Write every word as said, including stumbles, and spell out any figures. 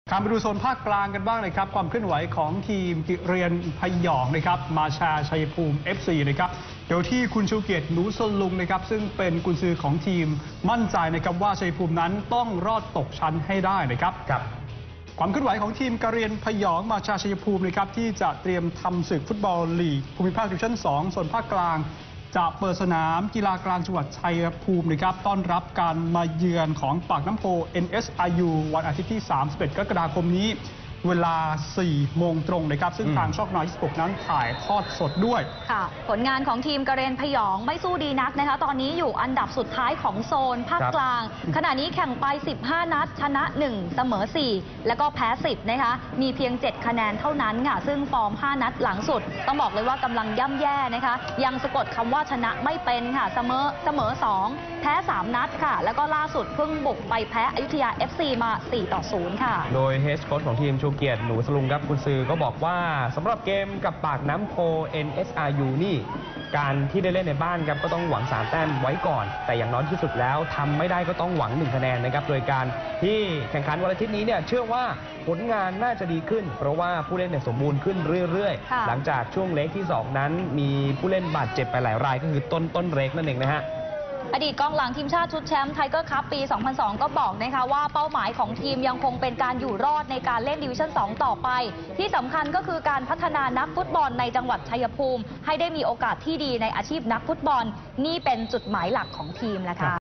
ข้ามไปดูโซนภาคกลางกันบ้างนะครับความเคลื่อนไหวของทีมกิเรียนพยองนะครับมาชาชัยภูมิ เอฟ ซี นะครับเดี๋ยวที่คุณชูเกียรติหนูสลุงนะครับซึ่งเป็นกุญซือของทีมมั่นใจนะครับว่าชัยภูมินั้นต้องรอดตกชั้นให้ได้นะครับครับความเคลื่อนไหวของทีมกะเรียนพยองมาชาชัยภูมินะครับที่จะเตรียมทำศึกฟุตบอลลีกภูมิภาคดิวิชั่นสองโซนภาคกลางจะเปิดสนามกีฬากลางจังหวัดชัยภูมินะครับต้อนรับการมาเยือนของปากน้ำโพ เอ็น เอส อาร์ ยู วันอาทิตย์ที่สามสิบเอ็ดกรกฎาคมนี้เวลาสี่โมงตรงนะครับซึ่งทางช่องน้อยยี่สิบหกนั้นถ่ายทอดสดด้วยค่ะผลงานของทีมกะเรนพยองไม่สู้ดีนักนะคะตอนนี้อยู่อันดับสุดท้ายของโซนภาคกลางขณะนี้แข่งไปสิบห้านัดชนะหนึ่งเสมอสี่แล้วก็แพ้สิบนะคะมีเพียงเจ็ดคะแนนเท่านั้นค่ะซึ่งฟอร์มห้านัดหลังสุดต้องบอกเลยว่ากำลังย่ำแย่นะคะยังสะกดคำว่าชนะไม่เป็นค่ะเสมอเสมอสองแพ้สามนัดค่ะแล้วก็ล่าสุดเพิ่งบุกไปแพ้อยุธยา เอฟ ซี มาสี่ต่อศูนย์ค่ะโดยเฮดโค้ชของทีมชูเกียรติหนูสลุงครับกุนซือก็บอกว่าสำหรับเกมกับปากน้ำโพ เอ็น เอส อาร์ ยู นี่การที่ได้เล่นในบ้านครับก็ต้องหวังสามแต้มไว้ก่อนแต่อย่างน้อยที่สุดแล้วทำไม่ได้ก็ต้องหวังหนึ่งคะแนนนะครับโดยการที่แข่งขันวันอาทิตย์นี้เนี่ยเชื่อว่าผลงานน่าจะดีขึ้นเพราะว่าผู้เล่นเนี่ยสมบูรณ์ขึ้นเรื่อยๆหลังจากช่วงเล็กที่สองนั้นมีผู้เล่นบาดเจ็บไปหลายรายก็คือต้นต้นเล็กนั่นเองนะฮะอดีตกองหลังทีมชาติชุดแชมป์ไทเกอร์คัพปี สองพันสอง ก็บอกนะคะว่าเป้าหมายของทีมยังคงเป็นการอยู่รอดในการเล่นดิวิชั่นสองต่อไปที่สำคัญก็คือการพัฒนานักฟุตบอลในจังหวัดชัยภูมิให้ได้มีโอกาสที่ดีในอาชีพนักฟุตบอลนี่เป็นจุดหมายหลักของทีมแหละค่ะ